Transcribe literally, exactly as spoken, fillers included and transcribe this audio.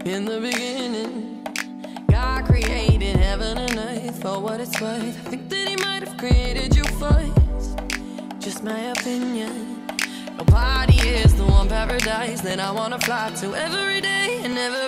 In the beginning, God created heaven and earth. For what it's worth, I think that he might have created you first. Just my opinion. Nobody is the one paradise that I wanna fly to every day and every